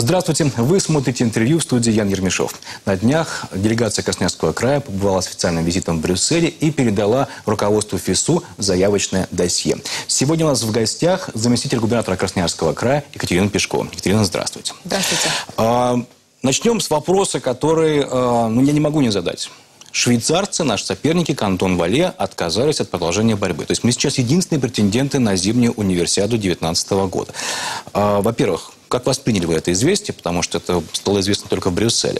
Здравствуйте. Вы смотрите интервью в студии Ян Ермешов. На днях делегация Красноярского края побывала с официальным визитом в Брюсселе и передала руководству ФИСУ заявочное досье. Сегодня у нас в гостях заместитель губернатора Красноярского края Екатерина Пешкова. Екатерина, здравствуйте. Здравствуйте. Начнем с вопроса, который я не могу не задать. Швейцарцы, наши соперники, Кантон Вале, отказались от продолжения борьбы. То есть мы сейчас единственные претенденты на зимнюю универсиаду 2019 года. Во-первых, как восприняли вы это известие? Потому что это стало известно только в Брюсселе.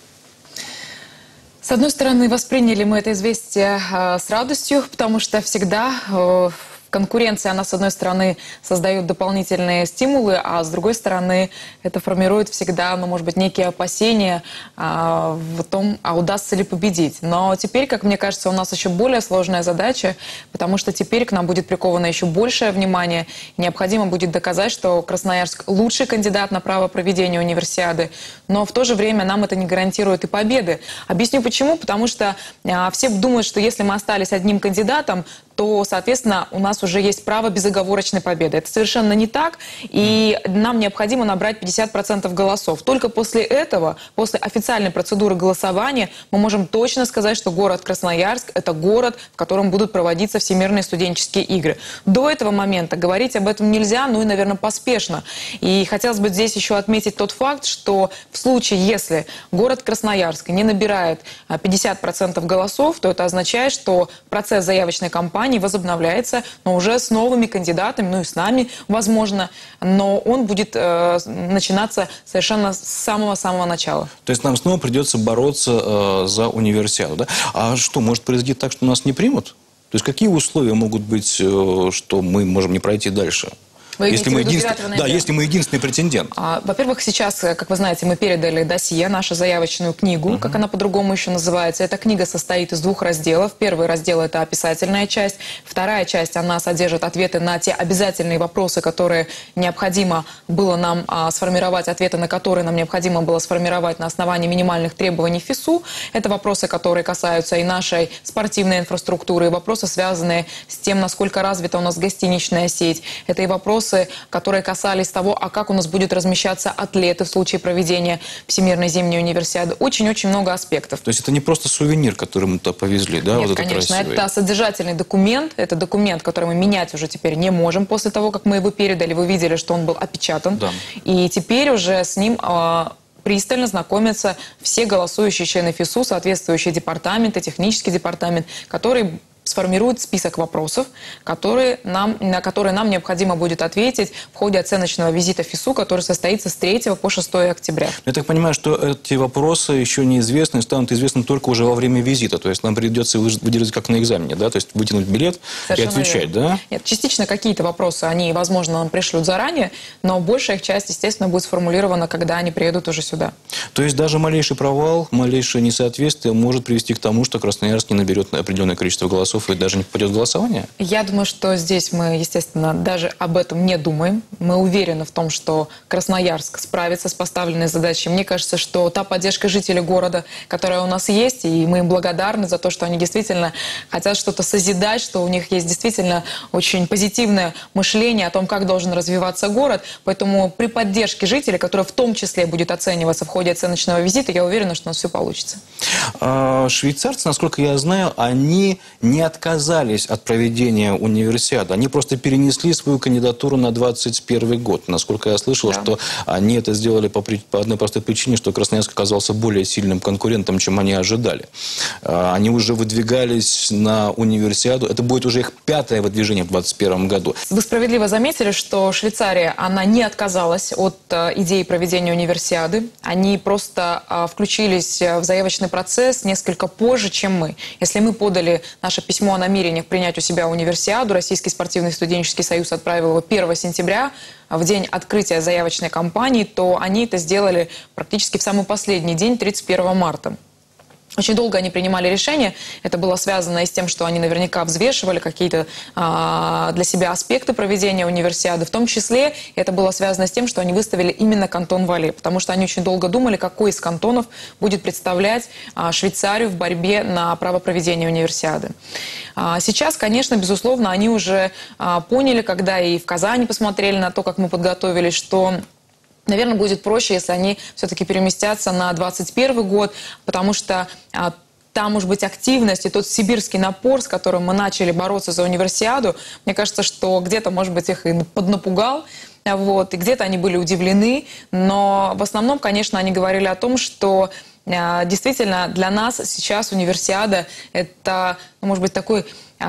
С одной стороны, восприняли мы это известие с радостью, потому что всегда конкуренция, она, с одной стороны, создает дополнительные стимулы, а с другой стороны, это формирует всегда, может быть, некие опасения в том, удастся ли победить. Но теперь, как мне кажется, у нас еще более сложная задача, потому что теперь к нам будет приковано еще большее внимание. Необходимо будет доказать, что Красноярск лучший кандидат на право проведения универсиады, но в то же время нам это не гарантирует и победы. Объясню почему. Потому что все думают, что если мы остались одним кандидатом, то, соответственно, у нас уже есть право безоговорочной победы. Это совершенно не так, и нам необходимо набрать 50% голосов. Только после этого, после официальной процедуры голосования, мы можем точно сказать, что город Красноярск – это город, в котором будут проводиться всемирные студенческие игры. До этого момента говорить об этом нельзя, и, наверное, поспешно. И хотелось бы здесь еще отметить тот факт, что в случае, если город Красноярск не набирает 50% голосов, то это означает, что процесс заявочной кампании возобновляется, но уже с новыми кандидатами, и с нами, возможно, но он будет начинаться совершенно с самого-самого начала. То есть нам снова придется бороться за универсиаду, да? А что, может произойти так, что нас не примут? То есть какие условия могут быть, что мы можем не пройти дальше? Если мы единственный претендент. Во-первых, сейчас, как вы знаете, мы передали досье, нашу заявочную книгу, как она по-другому еще называется. Эта книга состоит из двух разделов. Первый раздел – это описательная часть. Вторая часть, она содержит ответы на те обязательные вопросы, которые необходимо было нам сформировать, ответы на которые нам необходимо было сформировать на основании минимальных требований ФИСУ. Это вопросы, которые касаются и нашей спортивной инфраструктуры, и вопросы, связанные с тем, насколько развита у нас гостиничная сеть. Это и вопросы, которые касались того, как у нас будет размещаться атлеты в случае проведения Всемирной зимней универсиады. Очень-очень много аспектов. То есть это не просто сувенир, который мы туда повезли, да? Нет, вот конечно, это содержательный документ. Это документ, который мы менять уже теперь не можем после того, как мы его передали. Вы видели, что он был опечатан. Да. И теперь уже с ним пристально знакомятся все голосующие члены ФИСУ, соответствующие департаменты, технический департамент, который сформирует список вопросов, на которые нам необходимо будет ответить в ходе оценочного визита ФИСУ, который состоится с 3 по 6 октября. Я так понимаю, что эти вопросы еще неизвестны, станут известны только уже во время визита. То есть нам придется выдержать как на экзамене, да? То есть вытянуть билет совершенно и отвечать, верно. Да? Нет, частично какие-то вопросы, они, возможно, нам пришлют заранее, но большая их часть, естественно, будет сформулирована, когда они приедут уже сюда. То есть даже малейший провал, малейшее несоответствие может привести к тому, что Красноярск не наберет определенное количество голосов и даже не попадет в голосование? Я думаю, что здесь мы, естественно, даже об этом не думаем. Мы уверены в том, что Красноярск справится с поставленной задачей. Мне кажется, что та поддержка жителей города, которая у нас есть, и мы им благодарны за то, что они действительно хотят что-то созидать, что у них есть действительно очень позитивное мышление о том, как должен развиваться город. Поэтому при поддержке жителей, которая в том числе будет оцениваться в ходе оценочного визита, я уверена, что у нас все получится. Швейцарцы, насколько я знаю, они не отказались от проведения универсиады. Они просто перенесли свою кандидатуру на 2021 год. Насколько я слышал, да, что они это сделали по одной простой причине, что Красноярск оказался более сильным конкурентом, чем они ожидали. Они уже выдвигались на универсиаду. Это будет уже их 5-е выдвижение в 2021 году. Вы справедливо заметили, что Швейцария, она не отказалась от идеи проведения универсиады. Они просто включились в заявочный процесс несколько позже, чем мы. Если мы подали наше письмо о намерениях принять у себя универсиаду, Российский спортивный студенческий союз отправил его 1 сентября, в день открытия заявочной кампании, то они это сделали практически в самый последний день, 31 марта. Очень долго они принимали решения. Это было связано и с тем, что они наверняка взвешивали какие-то для себя аспекты проведения универсиады. В том числе это было связано с тем, что они выставили именно Кантон Вале, потому что они очень долго думали, какой из кантонов будет представлять Швейцарию в борьбе на право проведения универсиады. Сейчас, конечно, безусловно, они уже поняли, когда и в Казани посмотрели на то, как мы подготовились, что наверное, будет проще, если они все-таки переместятся на 2021 год, потому что та, может быть, активность и тот сибирский напор, с которым мы начали бороться за универсиаду, мне кажется, что где-то, может быть, их и поднапугал, вот, и где-то они были удивлены, но в основном, конечно, они говорили о том, что действительно для нас сейчас универсиада – это, может быть, такой,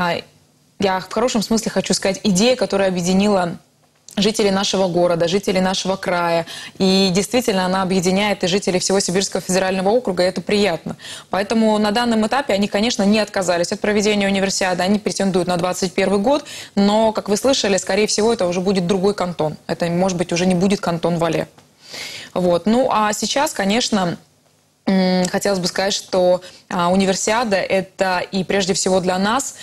я в хорошем смысле хочу сказать, идея, которая объединила жителей нашего города, жителей нашего края. И действительно она объединяет и жителей всего Сибирского федерального округа, и это приятно. Поэтому на данном этапе они, конечно, не отказались от проведения универсиады, они претендуют на 2021 год, но, как вы слышали, скорее всего, это уже будет другой кантон. Это, может быть, уже не будет кантон Вале. Вот. Ну, а сейчас, конечно, хотелось бы сказать, что универсиада – это и прежде всего для нас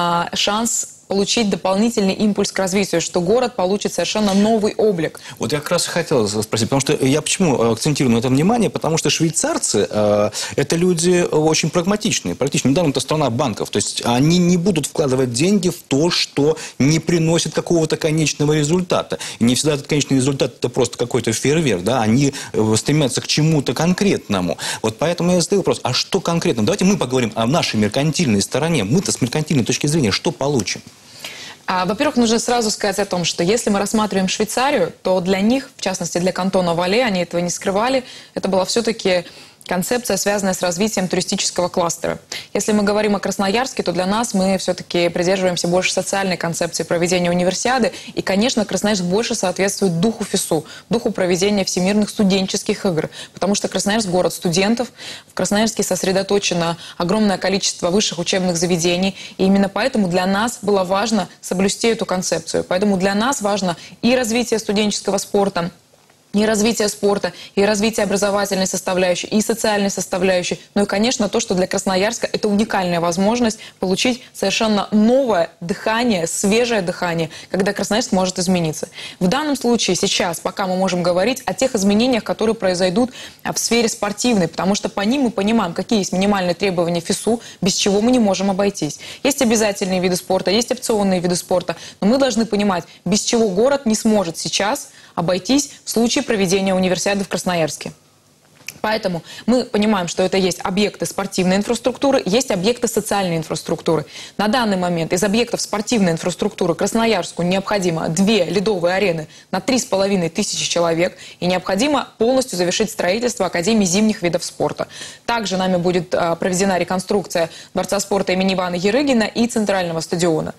шанс получить дополнительный импульс к развитию, что город получит совершенно новый облик. Вот я как раз хотел спросить, потому что я почему акцентирую на это внимание, потому что швейцарцы это люди очень прагматичные, практично. Недавно это страна банков, то есть они не будут вкладывать деньги в то, что не приносит какого-то конечного результата. И не всегда этот конечный результат это просто какой-то фейерверк, да, они стремятся к чему-то конкретному. Вот поэтому я задаю вопрос, а что конкретно? Давайте мы поговорим о нашей меркантильной стороне. Мы-то с меркантильной точки зрения что получим? Во-первых, нужно сразу сказать о том, что если мы рассматриваем Швейцарию, то для них, в частности для кантона Вале, они этого не скрывали, это была все-таки концепция, связанная с развитием туристического кластера. Если мы говорим о Красноярске, то для нас мы все-таки придерживаемся больше социальной концепции проведения универсиады. И, конечно, Красноярск больше соответствует духу ФИСУ, духу проведения всемирных студенческих игр. Потому что Красноярск – город студентов. В Красноярске сосредоточено огромное количество высших учебных заведений. И именно поэтому для нас было важно соблюсти эту концепцию. Поэтому для нас важно и развитие студенческого спорта, и развитие спорта, и развитие образовательной составляющей, и социальной составляющей. Ну и, конечно, то, что для Красноярска это уникальная возможность получить совершенно новое дыхание, свежее дыхание, когда Красноярск может измениться. В данном случае сейчас, пока мы можем говорить о тех изменениях, которые произойдут в сфере спортивной, потому что по ним мы понимаем, какие есть минимальные требования ФИСУ, без чего мы не можем обойтись. Есть обязательные виды спорта, есть опционные виды спорта, но мы должны понимать, без чего город не сможет сейчас обойтись в случае проведения универсиады в Красноярске. Поэтому мы понимаем, что это есть объекты спортивной инфраструктуры, есть объекты социальной инфраструктуры. На данный момент из объектов спортивной инфраструктуры Красноярску необходимо 2 ледовые арены на 3500 человек, и необходимо полностью завершить строительство Академии зимних видов спорта. Также нами будет проведена реконструкция Дворца спорта имени Ивана Ярыгина и Центрального стадиона.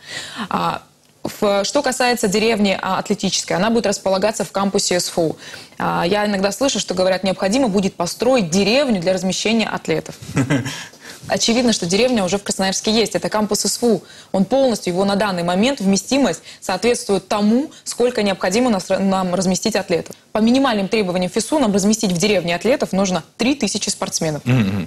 Что касается деревни атлетической, она будет располагаться в кампусе СФУ. Я иногда слышу, что говорят, необходимо будет построить деревню для размещения атлетов. Очевидно, что деревня уже в Красноярске есть. Это кампус СФУ. Он полностью, его на данный момент вместимость соответствует тому, сколько необходимо нам разместить атлетов. По минимальным требованиям ФИСУ нам разместить в деревне атлетов нужно 3000 спортсменов.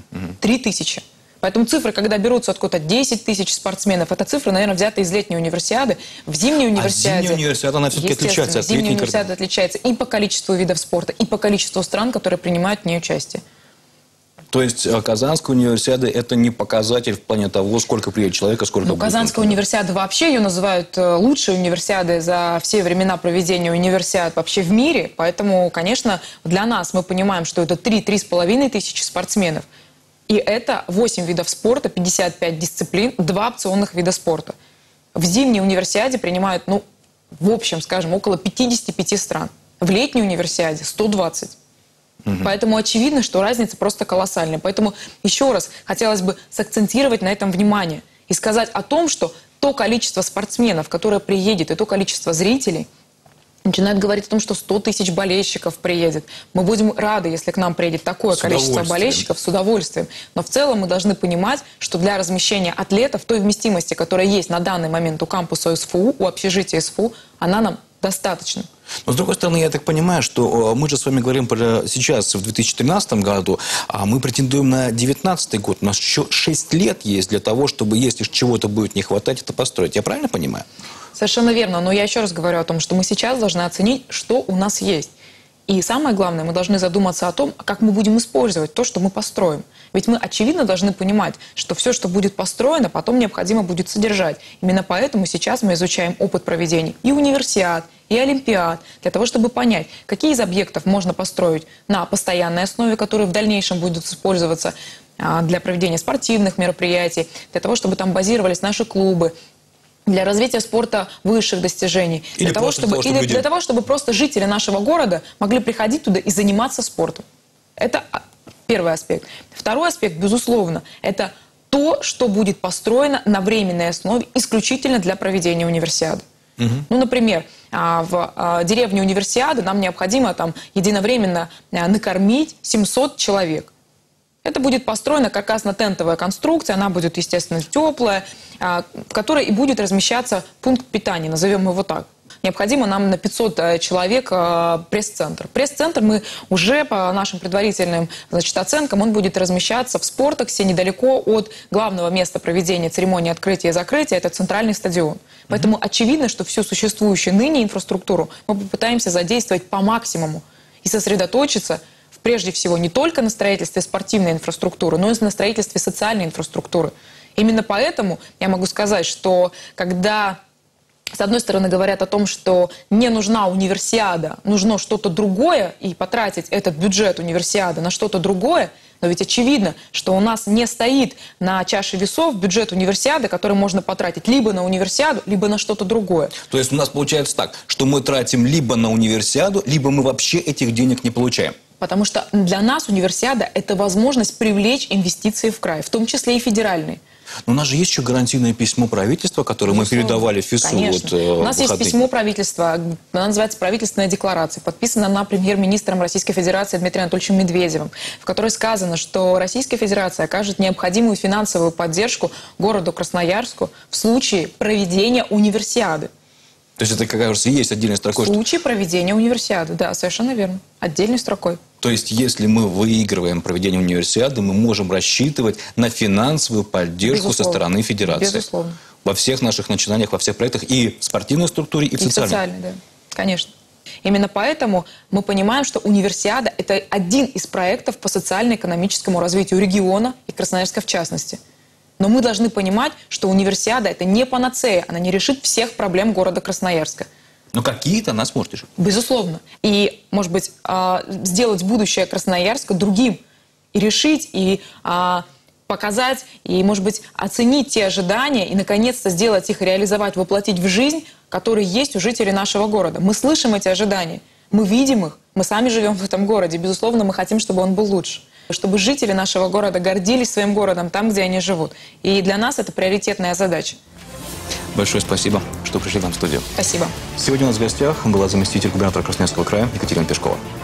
3000. Поэтому цифры, когда берутся откуда-то 10 тысяч спортсменов, это цифры, наверное, взятые из летней универсиады. В зимней универсиаде... зимняя универсиада, она все-таки отличается от летней. Зимняя универсиада отличается и по количеству видов спорта, и по количеству стран, которые принимают в ней участие. То есть Казанская универсиада – это не показатель в плане того, сколько приедет человека, сколько будет. Казанская универсиада вообще, ее называют лучшей универсиадой за все времена проведения универсиад вообще в мире. Поэтому, конечно, для нас мы понимаем, что это 3-3,5 тысячи спортсменов. И это 8 видов спорта, 55 дисциплин, 2 опционных вида спорта. В зимней универсиаде принимают, ну, в общем, скажем, около 55 стран. В летней универсиаде 120. Поэтому очевидно, что разница просто колоссальная. Поэтому еще раз хотелось бы сакцентировать на этом внимание и сказать о том, что то количество спортсменов, которое приедет, и то количество зрителей, начинают говорить о том, что 100 тысяч болельщиков приедет. Мы будем рады, если к нам приедет такое количество болельщиков, с удовольствием. Но в целом мы должны понимать, что для размещения атлетов той вместимости, которая есть на данный момент у кампуса СФУ, у общежития СФУ, она нам достаточно. Но, с другой стороны, я так понимаю, что мы же с вами говорим про сейчас, в 2013 году, а мы претендуем на 2019 год. У нас еще 6 лет есть для того, чтобы, если чего-то будет не хватать, это построить. Я правильно понимаю? Совершенно верно. Но я еще раз говорю о том, что мы сейчас должны оценить, что у нас есть. И самое главное, мы должны задуматься о том, как мы будем использовать то, что мы построим. Ведь мы, очевидно, должны понимать, что все, что будет построено, потом необходимо будет содержать. Именно поэтому сейчас мы изучаем опыт проведения и универсиад, и олимпиад, для того, чтобы понять, какие из объектов можно построить на постоянной основе, которые в дальнейшем будут использоваться для проведения спортивных мероприятий, для того, чтобы там базировались наши клубы, для развития спорта высших достижений, для того, чтобы просто жители нашего города могли приходить туда и заниматься спортом. Это первый аспект. Второй аспект, безусловно, это то, что будет построено на временной основе исключительно для проведения универсиады. Ну, например, в деревне универсиады нам необходимо там единовременно накормить 700 человек. Это будет построена каркасно-тентовая конструкция, она будет, естественно, теплая, в которой и будет размещаться пункт питания, назовем его так. Необходимо нам на 500 человек пресс-центр. Пресс-центр мы уже по нашим предварительным, оценкам, он будет размещаться в Спортексе недалеко от главного места проведения церемонии открытия и закрытия, это центральный стадион. Поэтому очевидно, что всю существующую ныне инфраструктуру мы попытаемся задействовать по максимуму и сосредоточиться прежде всего не только на строительстве спортивной инфраструктуры, но и на строительстве социальной инфраструктуры. Именно поэтому я могу сказать, что когда, с одной стороны, говорят о том, что не нужна универсиада, нужно что-то другое, и потратить этот бюджет универсиады на что-то другое, но ведь очевидно, что у нас не стоит на чаше весов бюджет универсиады, который можно потратить либо на универсиаду, либо на что-то другое. То есть у нас получается так, что мы тратим либо на универсиаду, либо мы вообще этих денег не получаем. Потому что для нас универсиада – это возможность привлечь инвестиции в край, в том числе и федеральные. Но у нас же есть еще гарантийное письмо правительства, которое мы передавали ФИСУ. У нас есть письмо правительства, она называется «Правительственная декларация», подписана она премьер-министром Российской Федерации Дмитрием Анатольевичем Медведевым, в которой сказано, что Российская Федерация окажет необходимую финансовую поддержку городу Красноярску в случае проведения универсиады. То есть это, как кажется, есть отдельной строкой. В случае проведения универсиады, да, совершенно верно. Отдельной строкой. То есть, если мы выигрываем проведение универсиады, мы можем рассчитывать на финансовую поддержку со стороны Федерации. Безусловно. Во всех наших начинаниях, во всех проектах, и в спортивной структуре, и в социальной. И в социальной, да, конечно. Именно поэтому мы понимаем, что универсиада – это один из проектов по социально-экономическому развитию региона и Красноярска в частности. Но мы должны понимать, что универсиада – это не панацея, она не решит всех проблем города Красноярска. Но какие-то она сможет решить. Безусловно. И, может быть, сделать будущее Красноярска другим. И решить, и показать, и, может быть, оценить те ожидания, и, наконец-то, сделать их, реализовать, воплотить в жизнь, которые есть у жителей нашего города. Мы слышим эти ожидания, мы видим их, мы сами живем в этом городе. Безусловно, мы хотим, чтобы он был лучше. Чтобы жители нашего города гордились своим городом там, где они живут. И для нас это приоритетная задача. Большое спасибо, что пришли к нам в студию. Спасибо. Сегодня у нас в гостях была заместитель губернатора Красноярского края Екатерина Пешкова.